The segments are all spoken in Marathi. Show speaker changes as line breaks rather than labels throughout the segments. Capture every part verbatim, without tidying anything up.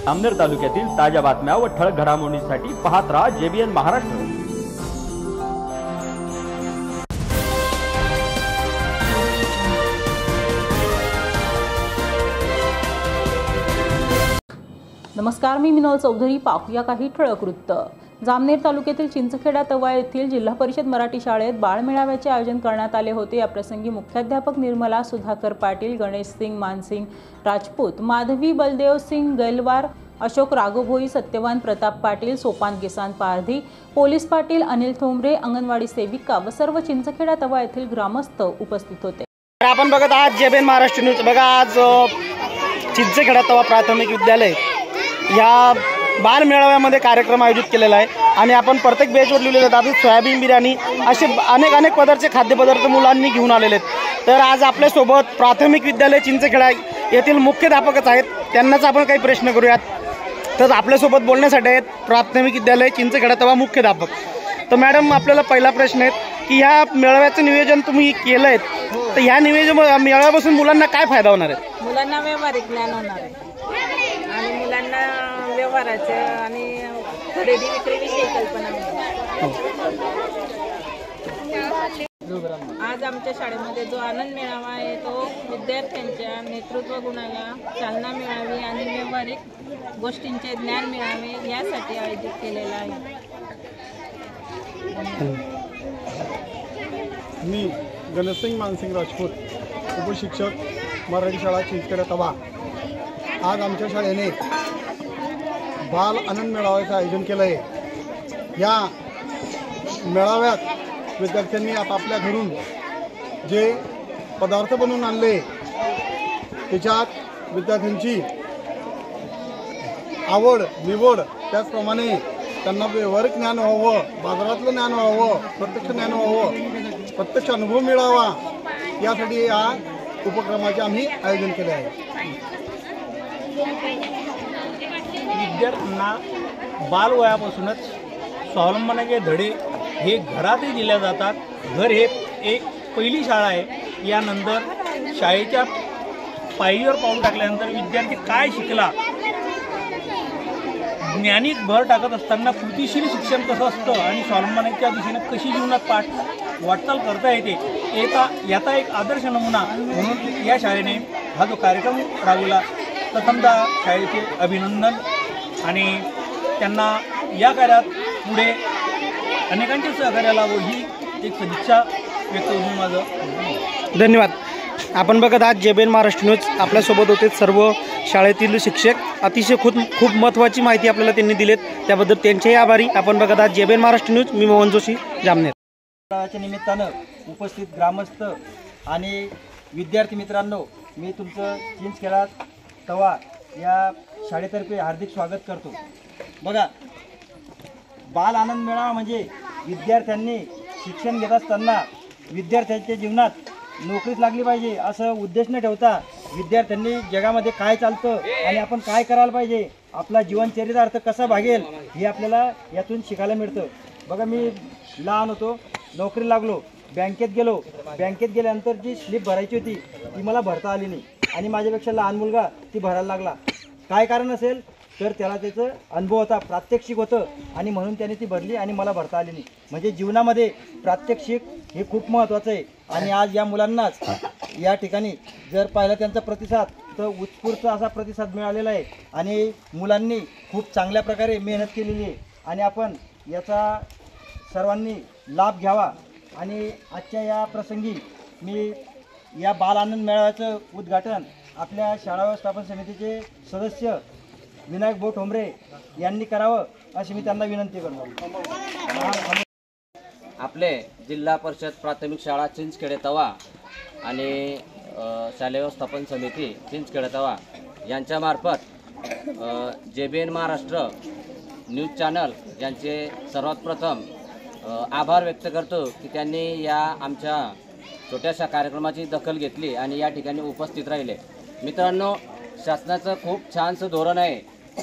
जामनेर तालुक्यातील ताज्या बातम्या व ठळक घडामोडींसाठी पाहत राहा जेबीएन महाराष्ट्र।
नमस्कार, मी मिनल चौधरी। पाहूया काही ठळक वृत्त। जामनेर तालुक्यातील चिंचखेडा तवा येथील जिल्हा परिषद मराठी शाळेत बाळमेळाव्याचे आयोजन करण्यात आले होते। या प्रसंगी मुख्याध्यापक निर्मला सुधाकर पाटील, गणेश सिंग मानसिंग राजपूत, माधवी बलदेव सिंग गैलवार, अशोक राघोभोई, सत्यवान प्रताप पाटील, सोपान किसान पारधी, पोलीस पाटील अनिल थोंबरे, अंगणवाडी सेविका व सर्व चिंचखेडा तवा येथील ग्रामस्थ उपस्थित होते।
आपण बघत आहात जेबीएन महाराष्ट्र न्यूज। बघा, आज चिंचखेडा तवा प्राथमिक विद्यालय या बाल मेळाव्यामध्ये कार्यक्रम आयोजित केलेला आहे आणि आपण प्रत्येक बेचवर लिहिलेले दादू सोयाबीन बिर्याणी असे अनेक अनेक प्रकारचे खाद्यपदार्थ मुलांनी घेऊन आलेले आहेत। तर आज आपल्यासोबत प्राथमिक विद्यालय चिंचखेडा येथील मुख्याध्यापकच आहेत, त्यांनाच आपण काही प्रश्न करूयात। तर आपल्यासोबत बोलण्यासाठी आहेत प्राथमिक विद्यालय चिंचखेडा तवा मुख्याध्यापक। तर मॅडम, आपल्याला पहिला प्रश्न आहे की ह्या मेळाव्याचं नियोजन तुम्ही केलं आहे, तर ह्या नियोजन मेळाव्यापासून मुलांना काय फायदा होणार आहे?
मुलांना व्यावहारिक ज्ञान होणार आहे आणि मुलांना व्यवहाराचं आणि खरेदी विक्रीविषयी कल्पना मिळेल। आज आमच्या शाळेमध्ये जो आनंद मेळावा आहे तो विद्यार्थ्यांच्या नेतृत्व गुणाला चालना मिळावी आणि व्यावहारिक गोष्टींचे ज्ञान मिळावे यासाठी आयोजित केलेला आहे।
मी गणेश सिंग मानसिंग राजपूत, उपशिक्षक मराठी शाळा चिंचखेडा तवा। आज आमच्या शाळेने बाल आनंद मेळाव्याचं आयोजन केलं आहे। या मेळाव्यात विद्यार्थ्यांनी आपापल्या घरून जे पदार्थ बनवून आणले त्याच्यात विद्यार्थ्यांची आवड निवड, त्याचप्रमाणे त्यांना व्यवहारिक ज्ञान व्हावं, बाजारातलं ज्ञान व्हावं, प्रत्यक्ष ज्ञान व्हावं, प्रत्यक्ष अनुभव मिळावा यासाठी या उपक्रमाचे आम्ही आयोजन केले आहे।
विद्यार्थ्यांना बालवयापासूनच स्वावलंबनाचे धडे हे घरातही दिले जातात। घर हे एक पहिली शाळा आहे। यानंतर शाळेच्या पायरीवर पाऊल टाकल्यानंतर विद्यार्थी काय शिकला, ज्ञानीत भर टाकत असताना कृतीशील शिक्षण कसं असतं आणि स्वावलंबनाच्या दिशेने कशी जीवनात पाठ वाटचाल करता येते एका याचा एक आदर्श नमुना म्हणून या शाळेने हा जो कार्यक्रम राबवला, प्रथमतः शाळेचे अभिनंदन आणि त्यांना या कार्यात पुढे अनेकांचे सहकार्य लाभो ही एक सदिच्छा व्यक्त करून माझं
धन्यवाद। आपण बघत आहात जेबीएन महाराष्ट्र न्यूज। आपल्यासोबत होते सर्व शाळेतील शिक्षक, अतिशय खूप खूप महत्त्वाची माहिती आपल्याला त्यांनी दिलीत, त्याबद्दल त्यांचेही आभारी। आपण बघत आहात जेबीएन महाराष्ट्र न्यूज। मी मोहन जोशी, जामनेर।
च्या निमित्तानं उपस्थित ग्रामस्थ आणि विद्यार्थी मित्रांनो, मी तुमचं चिंचखेडा तवा या शाळेतर्फे हार्दिक स्वागत करतो। बघा, बाल आनंद मेळावा म्हणजे विद्यार्थ्यांनी शिक्षण घेत असताना विद्यार्थ्यांच्या जीवनात नोकरीच लागली पाहिजे असं उद्देश न ठेवता विद्यार्थ्यांनी जगामध्ये काय चालतं आणि आपण काय करायला पाहिजे, आपला जीवनचरितार्थ कसा भागेल हे आपल्याला यातून शिकायला मिळतं। बघा, मी लहान होतो, नोकरी लागलो, बँकेत गेलो, बँकेत गेल्यानंतर जी स्लिप भरायची होती ती मला भरता आली नाही आणि माझ्यापेक्षा लहान मुलगा ती भरायला लागला। काय कारण असेल तर त्याला त्याचं अनुभव होता, प्रात्यक्षिक होतं आणि म्हणून त्याने ती भरली आणि मला भरता आली नाही। म्हणजे जीवनामध्ये प्रात्यक्षिक हे खूप महत्त्वाचं आहे आणि आज या मुलांनाच या ठिकाणी जर पाहिलं त्यांचा प्रतिसाद तर उत्स्फूर्त असा प्रतिसाद मिळालेला आहे आणि मुलांनी खूप चांगल्या प्रकारे मेहनत केलेली आहे आणि आपण याचा सर्वांनी लाभ घ्यावा। आणि आजच्या या प्रसंगी मी या बाल आनंद मेळाव्याचं उद्घाटन आपल्या शाळा व्यवस्थापन समितीचे सदस्य विनायक भाऊ ठोंबरे यांनी करावं अशी मी त्यांना विनंती करतो।
आपले जिल्हा परिषद प्राथमिक शाळा चिंचखेडा तवा आणि शालेय व्यवस्थापन समिती चिंचखेडा तवा यांच्यामार्फत जेबीएन महाराष्ट्र न्यूज चॅनल यांचे सर्वात प्रथम आभार व्यक्त करतो की त्यांनी या आमच्या छोट्याशा कार्यक्रमाची दखल घेतली आणि या ठिकाणी उपस्थित राहिले। मित्रांनो, शासनाचं खूप छानसं धोरण आहे,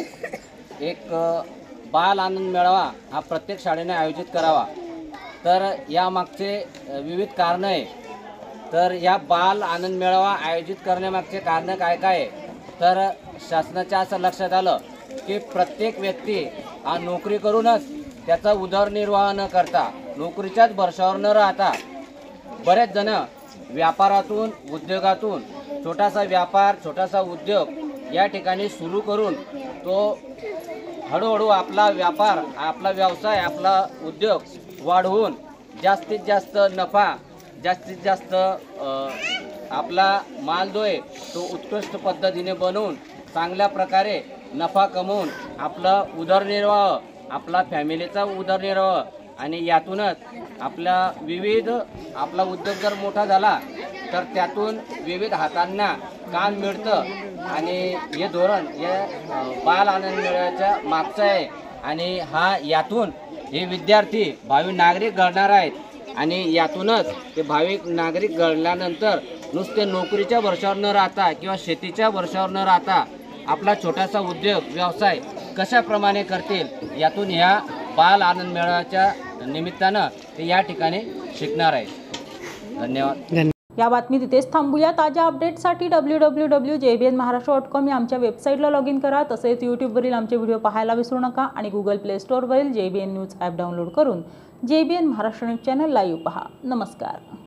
एक बाल आनंद मेळावा हा प्रत्येक शाळेने आयोजित करावा। तर यामागचे विविध कारणं आहे। तर या बाल आनंद मेळावा आयोजित करण्यामागचे कारण काय काय आहे तर शासनाच्या असं लक्षात आलं की प्रत्येक व्यक्ती हा नोकरी करूनच त्याचा उदरनिर्वाह न करता, नोकरीच्याच भरवशावर न राहता बरेच जण व्यापारातून, उद्योगातून छोटासा व्यापार, छोटासा उद्योग या ठिकाणी सुरू करून तो हळूहळू आपला व्यापार, आपला व्यवसाय, आपला उद्योग वाढवून जास्तीत जास्त नफा, जास्तीत जास्त आपला माल जो आहे तो उत्कृष्ट पद्धतीने बनवून चांगल्या प्रकारे नफा कमवून आपला उदरनिर्वाह, आपला फॅमिलीचा उदरनिर्वाह आणि यातूनच आपला विविध आपला उद्योग जर मोठा झाला तर त्यातून विविध हातांना काम मिळतं आणि हे धोरण हे बाल आनंद मेळाव्याच्या मागचं आहे. आणि हा यातून हे विद्यार्थी भावी नागरिक घडणार आहेत आणि यातूनच ते भावी नागरिक घडल्यानंतर नुसते नोकरीच्या भरवशावर न राहता किंवा शेतीच्या भरवशावर न राहता आपला छोटासा उद्योग व्यवसाय कशाप्रमाणे करतील यातून ह्या बाल आनंद मेळाव्याच्या निमित्तानं ते या ठिकाणी शिकणार आहेत. धन्यवाद.
या बातमीत इथेच थांबूया. ताज्या अपडेटसाठी W W W J B N Maharashtra dot com या आमच्या वेबसाईटला लॉग इन करा. तसेच यूट्यूबवरील आमचे व्हिडिओ पाहायला विसरू नका आणि गुगल प्ले स्टोअरवरील J B N news app download करून J B N Maharashtra news channel live पहा. नमस्कार.